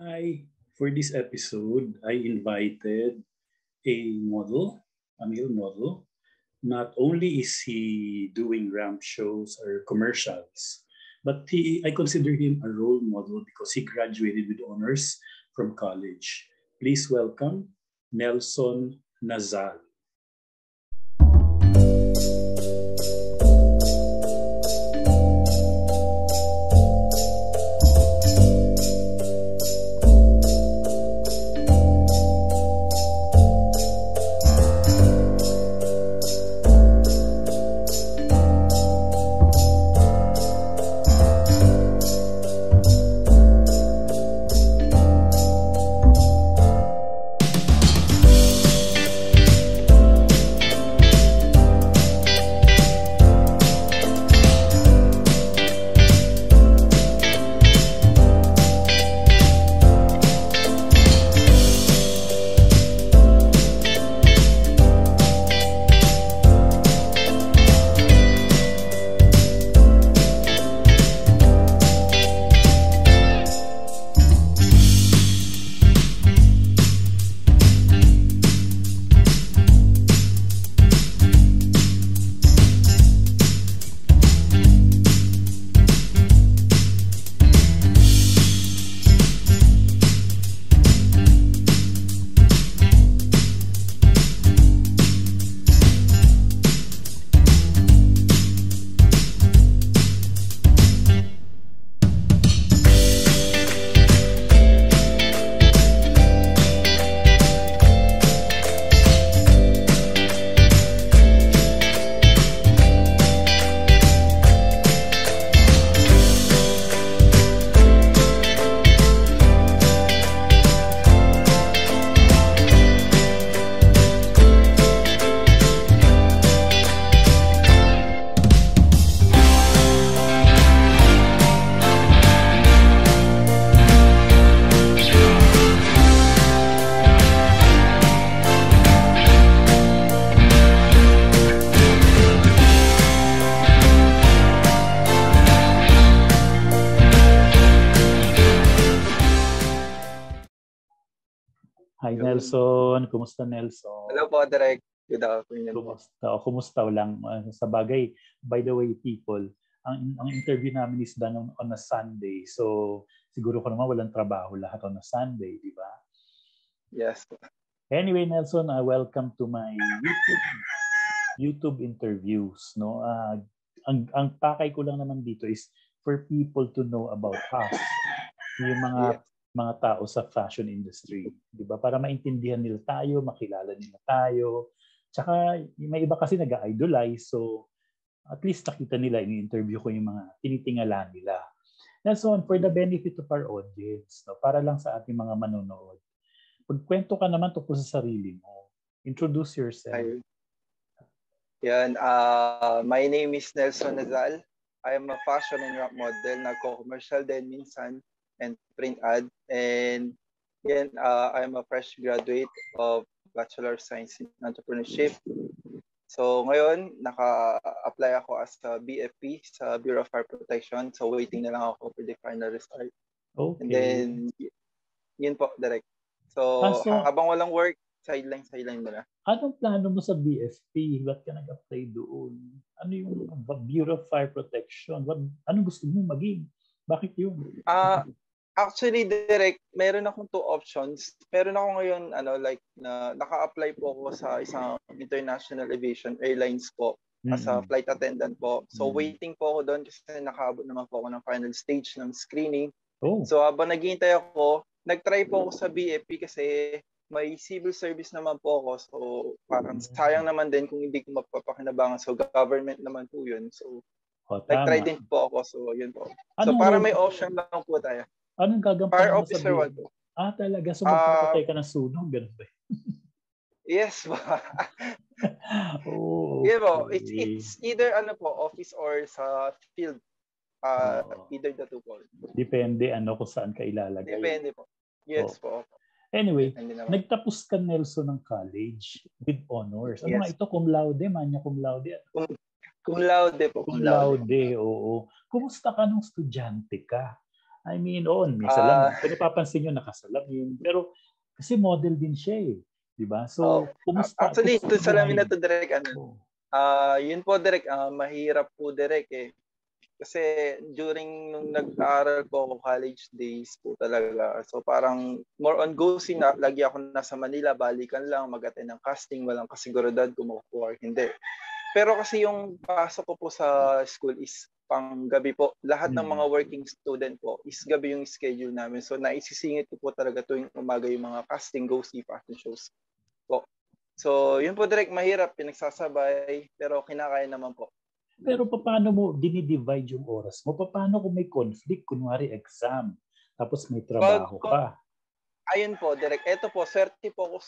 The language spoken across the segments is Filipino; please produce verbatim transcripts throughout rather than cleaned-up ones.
Hi, for this episode, I invited a model, a male model. Not only is he doing ramp shows or commercials, but he, I consider him a role model because he graduated with honors from college. Please welcome Nelson Nazal. Hi Nelson, kumusta Nelson? Hello po, Direk. Good afternoon. Kumusta? O kumusta lang? Sa bagay, by the way people, ang, ang interview namin is done on, on a Sunday. So siguro ko naman walang trabaho lahat on a Sunday, di ba? Yes. Anyway Nelson, uh, welcome to my YouTube, YouTube interviews. No, uh, ang, ang pakay ko lang naman dito is for people to know about us. Yung mga yes. mga tao sa fashion industry, 'di ba? Para maintindihan nila tayo, makilala nila tayo. Tsaka may iba kasi nag-idolize, so at least nakita nila, ini-interview ko yung mga tinitingala nila. Nelson, for the benefit of our audience, no, para lang sa ating mga manonood, pagkwento ka naman tungkol sa sarili mo. Introduce yourself. Hi. Yan, uh, my name is Nelson Nazal. I am a fashion and rap model, nagko-commercial din minsan, and print ad. And yan, uh, I'm a fresh graduate of Bachelor of Science in Entrepreneurship. So ngayon, naka-apply ako as a B F P sa Bureau of Fire Protection. So waiting na lang ako for the final result. Okay. And then, yun po, direct. So, ah, so habang walang work, sideline, sideline mo na. Anong plano mo sa B F P? Ba't ka nag-apply doon? Ano yung Bureau of Fire Protection? What, anong gusto mo maging? Bakit yun? Ah, uh, actually, direct, meron akong two options. Meron ako ngayon, ano, like, na naka-apply po ako sa isang international aviation airlines po, mm-hmm. as a flight attendant po. So, mm-hmm. waiting po ako doon kasi nakaabot naman po ako ng final stage ng screening. Oh. So, habang naghihintay ako, nag-try po ako sa B F P kasi may civil service naman po ako. So, parang sayang naman din kung hindi ko mapapakinabangan. So, government naman po yun. So, oh, nag-try din po ako. So, yun po. So, para may option lang po tayo. Anong gagampanan Fire officer one po. Ah, talaga? So, magpapatay uh, ka ng sunog? Ganun ba? Yes po. Oh, yeah po. It's, it's either ano po, office or sa field. Uh, oh. Either the two po. Depende ano kung saan ka ilalagay. Depende po. Yes oh. po. Anyway, nagtapos ka Nelson ng college with honors. Ano yes. nga ito? Cum laude? Manya cum laude? Cum, cum laude po. Cum laude, oo. Kumusta ka nung estudyante ka? I mean, oo, may Ah, salamin. Kung napapansin nyo, nakasalamin. Pero kasi model din siya eh. Di ba? oh, So, kumusta, actually, kumusta ito salamin buhay? na to direct ano. Oh. Ah, yun po direct, ah, mahirap po direct eh. Kasi during nung nag-aaral po ako college days po talaga. So parang more on go-see na lagi ako nasa Manila, balikan lang, mag-attend ng casting, walang kasiguridad kung makukuha or hindi. Pero kasi yung pasok ko po sa school is pang gabi po. Lahat ng mga working student po is gabi yung schedule namin. So naisisingit ko po talaga tuwing umaga yung mga casting, go-see, fashion shows po. So yun po direct, mahirap, pinagsasabay, pero kinakaya naman po. Pero paano mo dinidivide yung oras mo? Paano kung may conflict, kunwari exam, tapos may trabaho Pag, ka? ayun po, direct. Ito po, swerte po ako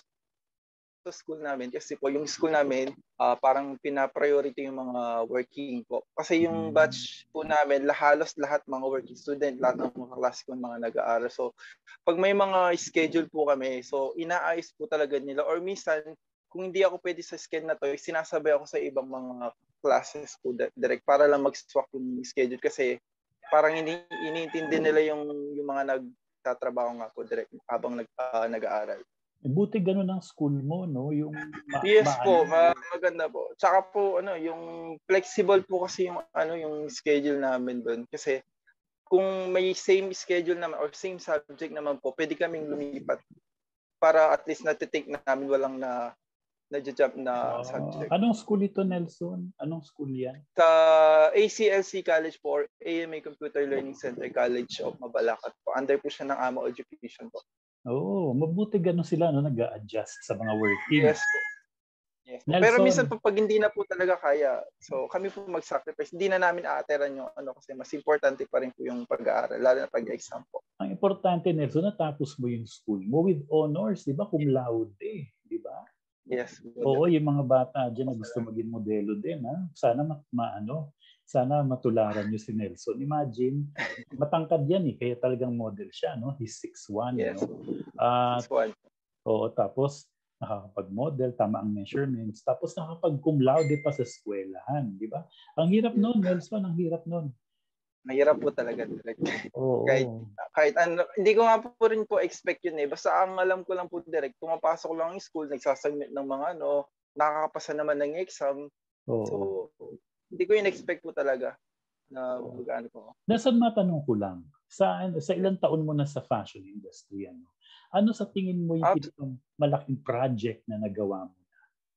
sa school namin kasi po yung school namin uh, parang pina-priority yung mga working po. Kasi yung batch po namin, halos lahat mga working student, lahat ng mga klase ko mga nag-aaral. So pag may mga schedule po kami, so inaayos po talaga nila or minsan kung hindi ako pwede sa schedule na to, sinasabay ako sa ibang mga classes po direct para lang mag-swap yung schedule kasi parang ini iniintindi nila yung yung mga nagtatrabaho nga po direct habang nag, uh, nag-aaral. Buti ganun ang school mo, no? Yung ma- yes ma- po, ma- maganda po. Tsaka po ano, yung flexible po kasi yung ano yung schedule namin doon kasi kung may same schedule naman or same subject naman po, pwede kaming lumipat para at least natitake namin walang na na-jump na uh, subject. Anong school ito, Nelson? Anong school yan? Sa A C L C College po or A M A Computer Learning Center College of Mabalacat po. Under po siya ng A M A Education po. Oo, oh, mabuti ganun sila no, nag-a-adjust sa mga working. Yes po. Yes po. Pero minsan po pag hindi na po talaga kaya, so kami po mag-sacrifice. Hindi na namin aateran yung ano kasi mas importante pa rin po yung pag-aaral, lalo na pag-exam po. Ang importante, Nelson, natapos mo yung school mo with honors, di ba? Cum laude, di ba? Yes. Oo, yung mga bata dyan na gusto maging modelo din. Ha? Sana ma- maano, sana matularan nyo si Nelson. Imagine, matangkad yan eh, kaya talagang model siya, no? He's six one, yes. no? Uh, six one. Oo, tapos nakakapag-model, tama ang measurements, tapos nakapag-cum laude pa sa eskwelahan, di ba? Ang hirap noon, Nelson, ang hirap noon. Mahirap po talaga. Oo. Kahit, kahit ano, hindi ko nga po rin po expect yun eh. Basta ang alam ko lang po direct, pumapasok lang yung school, nagsasubmit ng mga ano, nakakapasa naman ng exam. Oo. So, hindi ko yun expect po talaga na mag-ano po. Nasaan matanong ko lang, sa, sa ilang taon mo na sa fashion industry, ano? Ano sa tingin mo yung pinakang malaking project na nagawa mo?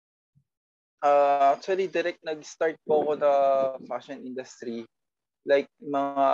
Uh, actually, direct nag-start po ako na fashion industry. Like mga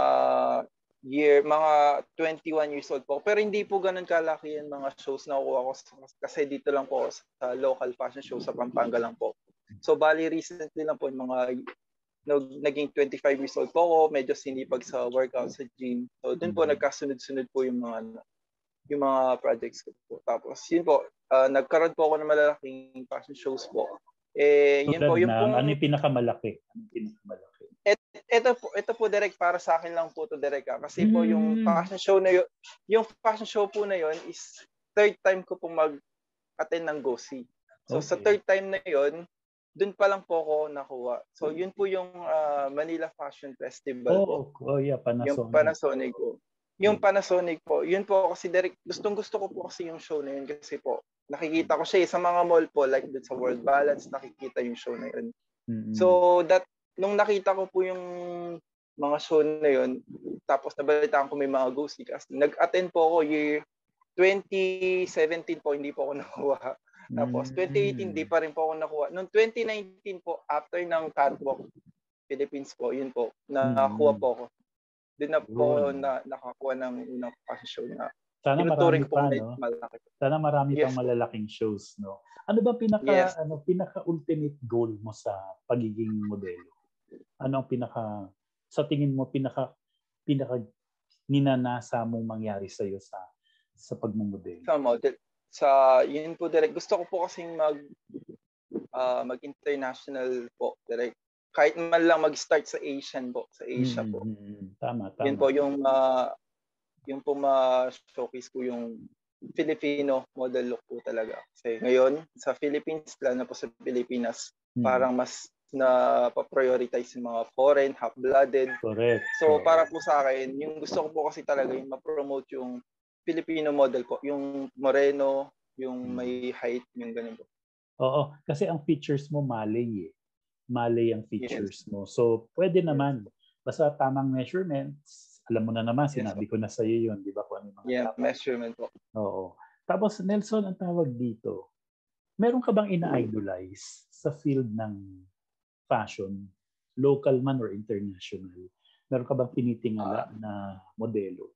year, mga twenty-one years old po. Pero hindi po ganun kalaki yung mga shows na kukuha ko kasi dito lang po sa local fashion show sa Pampanga lang po. So bali recently lang po yung mga naging twenty-five years old po ako, medyo sinipag sa workout sa gym. So dun po nagkasunod-sunod po yung mga yung mga projects ko po. Tapos yun po, uh, nagkaroon po ako ng malalaking fashion shows po. Eh, yun po, yung na, pong... Ano yung pinakamalaki? Ano yung pinakamalaki? Et, ito po, ito po direct para sa akin lang po to direct ah. Kasi po yung fashion show na yun, yung fashion show po na yun is third time ko po mag-attend ng Go-See. So okay. Sa third time na yun, dun pa lang po ako nakuha. So yun po yung uh, Manila Fashion Festival oh, po. Oh yeah, Panasonic. Yung Panasonic po. Yung Panasonic po, yun po kasi direct, gustong gusto ko po kasi yung show na yun kasi po, nakikita ko siya eh, sa mga mall po, like dun sa World Balance, nakikita yung show na yun. Mm-hmm. So that, nung nakita ko po yung mga show na yun, tapos nabalitaan ko may mga Go-See casting, nag-attend po ako year twenty seventeen po, hindi po ako nakuha. Tapos twenty eighteen, di pa rin po ako nakuha. Noong twenty nineteen po, after ng Catwalk Philippines po, yun po, nakakuha po ako. Doon na po na nakakuha ng unang fashion show na sana marami pa, no? Malaki. Sana marami yes, pang malalaking shows, no? Ano ba pinaka yes. ano pinaka ultimate goal mo sa pagiging modelo? Ano ang pinaka sa tingin mo pinaka pinaka ninanasa mong mangyari sa iyo sa sa pagmumodelo? Sa model, sa yun po direct. Gusto ko po kasing mag uh, mag-international po direct. Kahit man lang mag-start sa Asian po, sa Asia mm-hmm. po. Tama, tama. Yun po yung uh, yung po ma-showcase ko yung Filipino model look po talaga. Kasi ngayon, sa Philippines, lalo na po sa Pilipinas, mm-hmm. parang mas na pa-prioritize yung mga foreign, half-blooded. Correct. So, para po sa akin, yung gusto ko po kasi talaga yung ma-promote yung Filipino model po. Yung moreno, yung may height, yung ganun po. Oo, kasi ang features mo Malay eh. Malay ang features yes. mo. So, pwede naman. Basta tamang measurements. Alam mo na naman, sinabi yes, ko na sa iyo yun. Di ba kung ano yung mga yeah, dapat. Measurement po. Oo. Tapos, Nelson, ang tawag dito, meron ka bang ina-idolize sa field ng fashion, local man or international? Meron ka bang tinitingala uh, na modelo?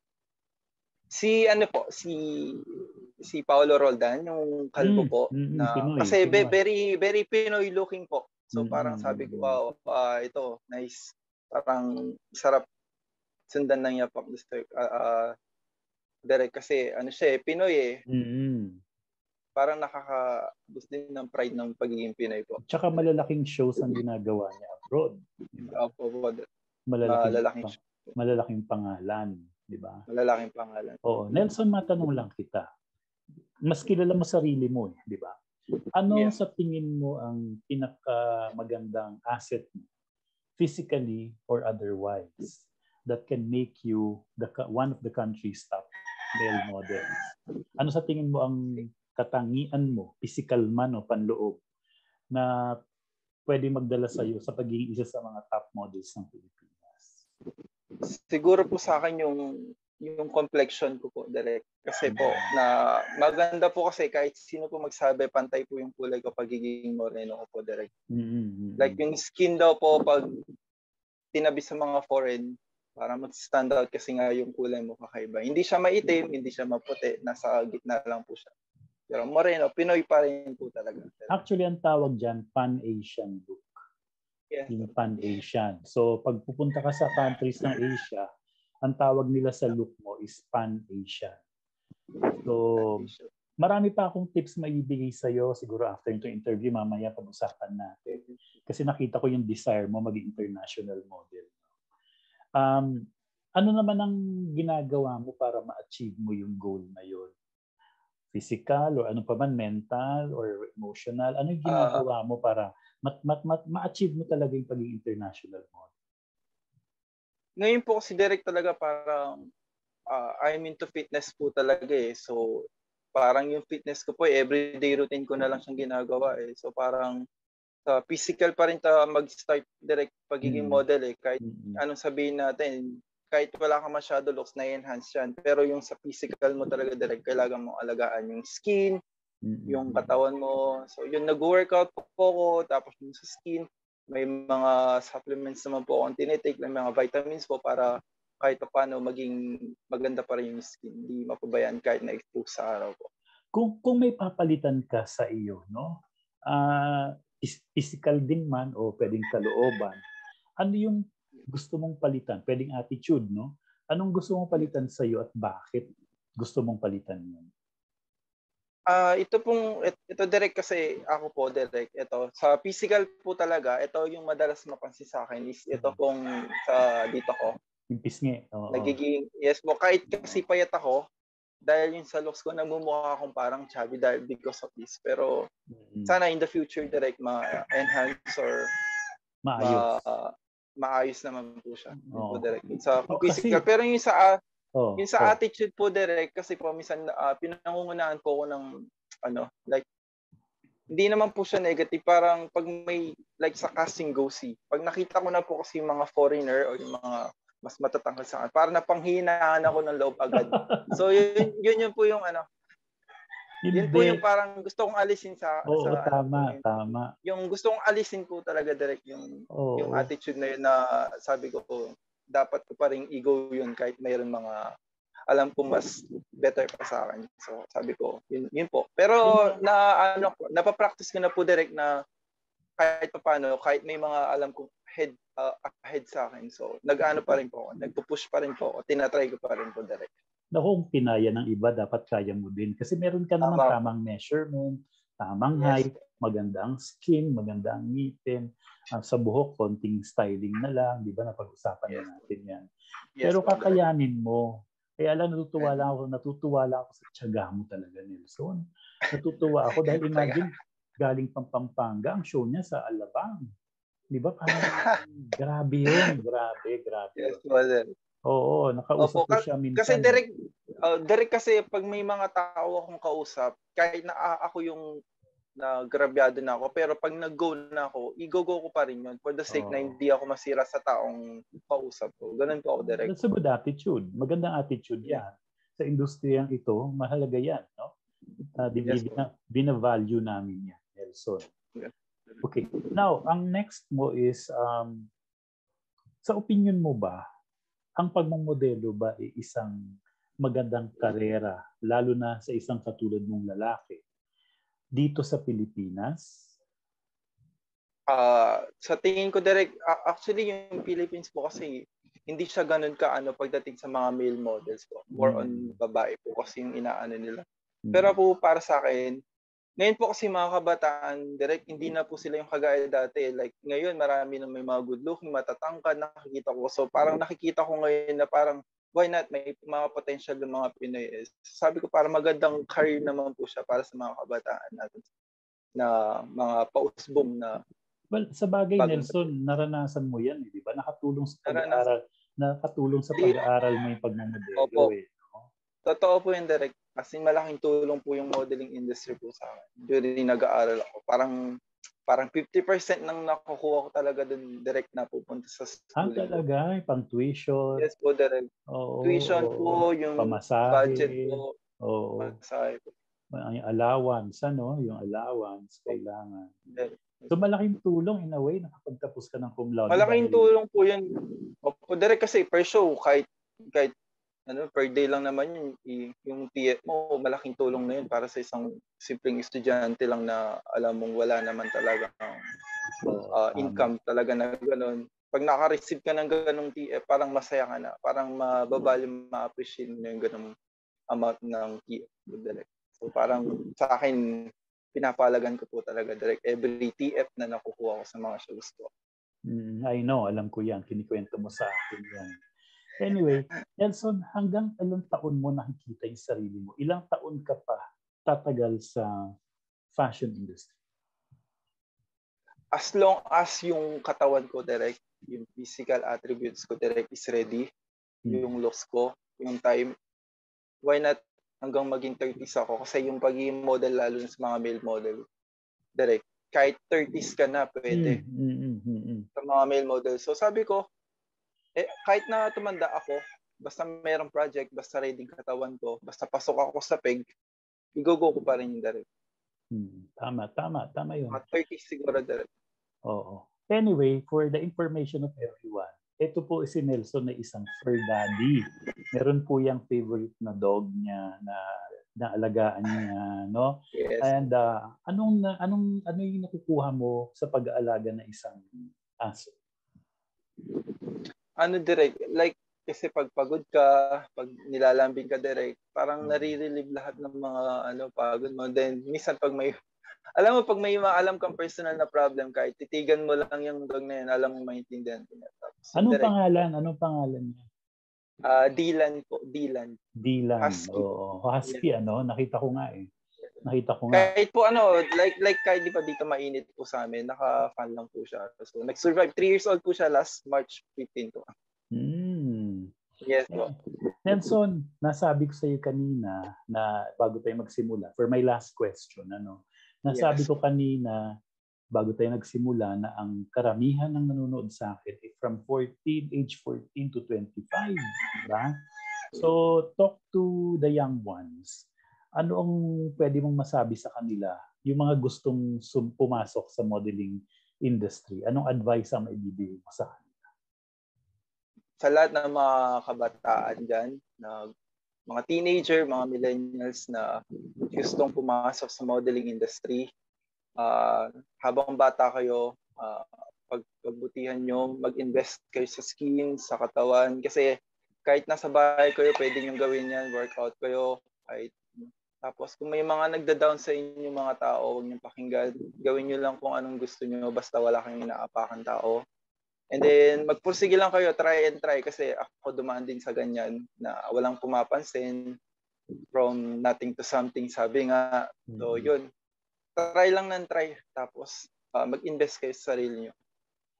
Si ano po, si si Paolo Roldan, yung kalbo mm, po mm, na Pinoy, kasi Pinoy. very very Pinoy looking po. So mm, parang sabi ko, wow, uh, ito nice. Parang sarap sundan ng yapak gusto uh, uh, direct kasi ano siya eh, Pinoy eh. Mm-hmm. Parang nakaka-boost din ng pride ng pagiging Pinoy po. Tsaka malalaking shows ang ginagawa niya abroad. Diba? Opo, po. Malalaking, malalaking, pa- malalaking pangalan. Diba? Malalaking pangalan. Oo. Nelson, matanong lang kita. Mas kilala mo sarili mo eh, di ba? Ano yeah. sa tingin mo ang pinakamagandang asset mo, physically or otherwise, that can make you the one of the country's top male models? Ano sa tingin mo ang katangian mo, physical man o panloob, na pwede magdala sa iyo sa pagiging isa sa mga top models ng Pilipinas? Siguro po sa akin yung yung complexion ko po direct. Kasi po na maganda po kasi kahit sino po magsabi pantay po yung kulay ko pagiging moreno ko po direct. Mm-hmm. Like yung skin daw po pag tinabi sa mga foreign, para mag-stand out kasi nga yung kulay mo kakaiba. Hindi siya maitim, hindi siya maputi, nasa gitna lang po siya. Pero moreno, Pinoy pa rin po talaga. Actually, ang tawag dyan, Pan-Asian look. Yes. Yung Pan-Asian. So, pag pupunta ka sa countries ng Asia, ang tawag nila sa look mo is Pan-Asian. So, marami pa akong tips maibigay sa'yo. Siguro after itong interview, mamaya pag-usapan natin. Kasi nakita ko yung desire mo maging international model. Um, ano naman ang ginagawa mo para ma-achieve mo yung goal na yun? Physical or ano pa man, mental or emotional? Ano yung ginagawa mo para mat, mat, mat, ma-achieve mo talaga yung pagiging international model? Ngayon po kasi direct talaga parang uh, I'm into fitness po talaga eh. So parang yung fitness ko po, everyday routine ko na lang siyang ginagawa eh. So parang sa uh, physical pa rin ta mag-start direct pagiging mm-hmm. model eh. Kahit mm-hmm. anong sabihin natin, kahit wala ka masyado looks, na-enhance yan. Pero yung sa physical mo talaga direct, kailangan mo alagaan yung skin, mm-hmm. yung katawan mo. So yun, nag-workout po ko, tapos yung sa skin, may mga supplements naman po akong tinitake, may mga vitamins po para kahit pa paano maging maganda pa rin yung skin. Hindi mapabayaan kahit na-expose sa araw po. Kung, kung may papalitan ka sa iyo, no? Uh, physical din man o pwedeng kalooban, ano yung gusto mong palitan? Pwedeng attitude, no? Anong gusto mong palitan sa iyo at bakit gusto mong palitan yun? Ah, uh, ito pong ito direct kasi ako po direct ito sa physical po talaga. Ito yung madalas mapansin sa akin is ito pong sa dito ko. Yung pisngi. Oo. Nagiging yes mo kahit kasi payat ako dahil yung sa looks ko namumukha akong parang chubby dahil because of this. Pero mm-hmm. sana in the future direct ma-enhance or maayos. Ma, maayos naman po siya. Oh. Po direct sa oh, physical. Kasi, pero yung sa oh, yung sa oh. attitude po direct kasi po minsan uh, pinangungunahan po ko ng ano like hindi naman po siya negative, parang pag may like sa casting go see, pag nakita ko na po kasi yung mga foreigner o yung mga mas matatangkad sa akin, parang napanghinaan ako ng loob agad. So yun yun yun po yung ano Hindi. Yun po yung parang gusto kong alisin sa Oo, sa tama, ano, yung, tama. Yung gusto kong alisin po talaga direct yung Oo. yung attitude na yun na sabi ko po dapat ko pa ring ego yun kahit mayroon mga alam ko mas better pa sa akin. So sabi ko yun, yun po. Pero na ano napapractice ko na po direct na kahit pa paano kahit may mga alam ko head uh, ahead sa akin. So nag-ano pa rin po ako, nagpo-push pa rin po ako, tinatry ko pa rin po direct. Na kung pinaya ng iba, dapat kaya mo din. Kasi meron ka naman Tama. tamang measurement, tamang Yes. height, magandang skin, magandang ngipin. Uh, sa buhok, konting styling na lang. Di ba? Napag-usapan yes. na natin yan. Yes, pero kakayanin mo. Kaya lang natutuwa lang ako, natutuwa lang ako sa tiyaga mo talaga, Nelson. Natutuwa ako dahil imagine, galing pang Pampanga, ang show niya sa Alabang. Di ba? Parang grabe yun. Grabe, grabe Yes, yun. brother. Oo, nakausap Opo, ko ka- siya kasi minsan. direct, uh, direct kasi pag may mga tao akong kausap, kahit na a- ako yung nagrabyado na ako, pero pag nag-go na ako, i-go-go ko pa rin yun for the sake na Oo. hindi ako masira sa taong kausap ko. Ganun po ako direct. That's a good attitude. Magandang attitude Yeah. yan. Sa industriyang ito, mahalaga yan. No? Uh, Yes, bina, bina-value namin yan, Nelson. Yeah. Okay. Now, ang next mo is, um, sa opinion mo ba, ang pagmamodelo ba ay isang magandang karera, lalo na sa isang katulad mong lalaki, dito sa Pilipinas? Uh, sa tingin ko direct, uh, actually yung Philippines po kasi hindi siya ganun kaano pagdating sa mga male models po. More Mm. on babae po kasi yung inaano nila. Mm. Pero po para sa akin, ngayon po kasi mga kabataan, direct hindi na po sila yung kagaya dati. Like ngayon marami na may mga good looking, matatangkad, nakikita ko. So parang nakikita ko ngayon na parang why not, may mga potential ng mga Pinoy. Sabi ko parang magandang career naman po siya para sa mga kabataan natin na mga pausbong na. Well, sa bagay, bagong Nelson, naranasan mo yan, eh, di ba? Nakatulong sa Naranas- pag-aaral, nakatulong sa pag-aaral mo yung pagmamodelo, Opo. eh. No? Totoo po yung direct. Kasi malaking tulong po yung modeling industry po sa akin. During nag-aaral ako. Parang parang fifty percent ng nakukuha ko talaga dun direct na pupunta sa Ah, schooling ko. talaga? Pang tuition? Yes po, direct. Oo, Tuition oo. po, yung Pamasahe. budget po. Oo. Pamasahe po. Yung allowance, ano? Yung allowance, kailangan. Direct. So, malaking tulong in a way, nakapagtapos ka ng cum laude. Malaking dahil... tulong po yun. Opo, direct kasi per show, kahit, kahit ano, per day lang naman yun, yung T F mo, malaking tulong na yun para sa isang simpleng estudyante lang na alam mong wala naman talaga uh, income talaga na gano'n. Pag naka-receive ka ng ganong T F, parang masaya ka na. Parang mababali, ma-appreciate mo yung ganong amount ng T F. Direct. So parang sa akin, pinapalagan ko po talaga direct every T F na nakukuha ko sa mga shows ko. Mm, I know, alam ko yan. Kinikwento mo sa akin yan. Anyway, Nelson, hanggang ilang taon mo nakikita yung sarili mo? Ilang taon ka pa tatagal sa fashion industry? As long as yung katawan ko direct, yung physical attributes ko direct is ready, hmm. yung looks ko, yung time, why not hanggang maging thirties ako? Kasi yung pagiging model, lalo na sa mga male model, direct, kahit thirties ka na, pwede. Mm, mm, mm, mm. Sa mga male model. So sabi ko, eh, kahit na tumanda ako, basta mayroong project, basta ready katawan ko, basta pasok ako sa peg, i-go-go ko pa rin yung direct. Hmm, tama, tama, tama yun. Mga thirties siguro direct. Oo. Anyway, for the information of everyone, ito po si Nelson na isang fur daddy. Meron po yung favorite na dog niya na naalagaan niya, no? Yes. And uh, anong anong ano yung nakukuha mo sa pag-aalaga ng isang aso? Ano direct, like kasi pag pagod ka, pag nilalambing ka direct, parang nare-relieve lahat ng mga ano pagod mo. Then minsan pag may alam mo pag may maalam kang personal na problem, kahit titigan mo lang yung dog na yun, alam mo maintindihan ko niya. Tapos, anong direct, pangalan? Anong pangalan niya? Uh, Dylan po, Dylan. Dylan. Husky. Oo, husky yeah. Ano, nakita ko nga eh. Nakita ko nga. Kahit po ano, like like kahit di pa dito mainit po sa amin, naka-fan lang po siya. So nag-survive, three years old po siya last March fifteenth po. Hmm. Yes po. Nelson, nasabi ko sa iyo kanina na bago tayo magsimula, for my last question, ano, nasabi yes. ko kanina bago tayo nagsimula na ang karamihan ng nanonood sa akin ay from fourteen, age fourteen to twenty-five, diba? So, talk to the young ones. Ano ang pwede mong masabi sa kanila? Yung mga gustong pumasok sa modeling industry, anong advice ang maibibigay mo sa kanila? Sa lahat ng mga kabataan dyan, na mga teenager, mga millennials na gustong pumasok sa modeling industry, uh, habang bata kayo, uh, pag, pagbutihan nyo, mag-invest kayo sa skin, sa katawan, kasi kahit nasa bahay kayo, pwede nyo gawin yan, workout kayo, kahit tapos kung may mga nagda-down sa inyo mga tao, huwag nyo pakinggan, gawin nyo lang kung anong gusto nyo, basta wala kayong inaapakan tao. And then, magpursige lang kayo, try and try, kasi ako dumaan din sa ganyan, na walang pumapansin, from nothing to something, sabi nga. So, yun. Try lang ng try, tapos uh, mag-invest kayo sa sarili nyo.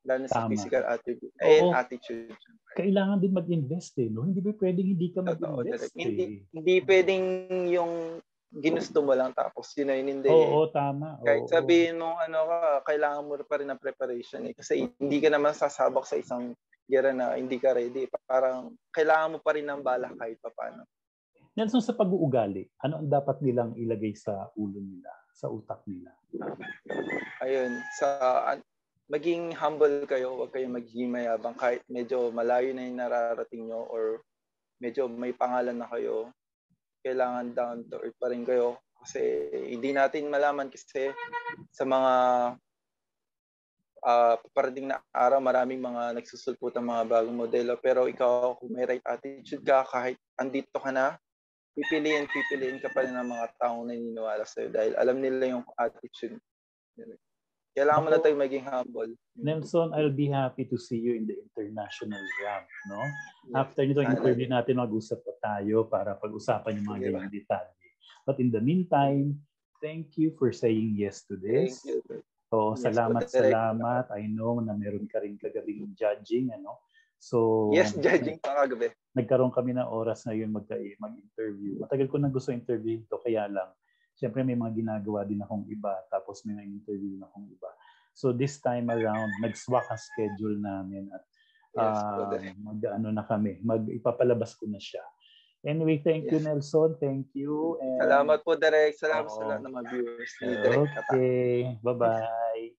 Lalo sa Tama. physical attribute. Eh, Oo. attitude. Kailangan din mag-invest eh, no? Hindi ba pwedeng hindi ka Totoo, mag-invest direct. Hindi, eh. hindi pwedeng yung ginusto mo lang tapos yun ay hindi. Oo, tama. Kahit Oo. sabihin mo ano ka, kailangan mo pa rin ng preparation eh. Kasi hindi ka naman sasabak sa isang gera na hindi ka ready. Parang kailangan mo pa rin ng bala kahit pa paano. Nelson, sa pag-uugali, ano ang dapat nilang ilagay sa ulo nila, sa utak nila? Ayun, sa maging humble kayo, huwag kayong magiging mayabang kahit medyo malayo na yung nararating nyo or medyo may pangalan na kayo. Kailangan down to earth pa rin kayo kasi hindi natin malaman kasi sa mga uh, parating na araw maraming mga nagsusulput ng mga bagong modelo pero ikaw kung may right attitude ka kahit andito ka na pipiliin, pipiliin ka pa rin ng mga taong naniniwala sa'yo dahil alam nila yung attitude. Kailangan mo na tayong maging humble. Nelson, I'll be happy to see you in the international ramp, no? Yes. After nito interview natin, mag-usap pa tayo para pag-usapan yung mga okay, ganyang detalye. But in the meantime, thank you for saying yes to this. Thank you. So, yes, salamat, salamat. I know na meron ka rin kagabing judging, ano? So, yes, judging pa kagabi. Nagkaroon kami ng oras ngayon mag- mag-interview. Matagal ko nang gusto interview ito, kaya lang, siyempre may mga ginagawa din akong iba, tapos may interview din akong iba. So this time around, nag-swak ang schedule namin at yes, uh, mag-ano na kami, mag-ipapalabas ko na siya. Anyway, thank yes. you Nelson, thank you. And, salamat po Derek, salamat oh, sa lahat ng mga viewers ni Derek. Okay, bye-bye.